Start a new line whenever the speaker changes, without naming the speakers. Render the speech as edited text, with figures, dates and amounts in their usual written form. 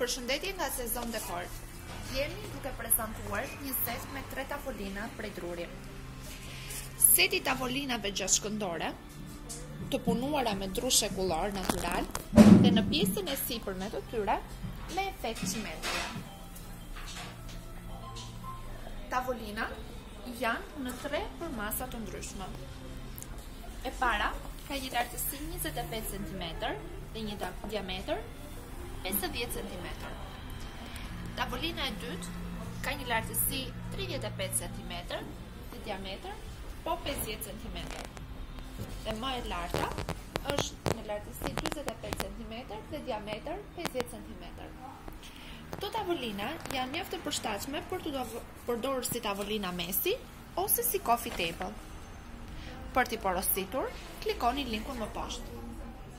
Përshëndetje nga Sezon Dekor. Jemi duke prezantuar një set me 3 tavolina prej druri. Seti tavolinave gjashtkëndore, të punuara me dru shekullor natyral dhe në pjesën e sipërme të tyre me efekt simetrike. Tavolina janë në 3 përmasa të ndryshme. E para ka një lartësi 25 cm dhe një diametër 50 cm. Tavolina e dytë ka një lartësi 35 cm dhe diametër po 50 cm. Dhe më e larta është në lartësi 45 cm dhe diametër 50 cm. Këto tavolina janë mjaft të përshtatshme për të përdorur si tavolina mesi ose si coffee table. Për t'i porositur, klikoni linkun më poshtë.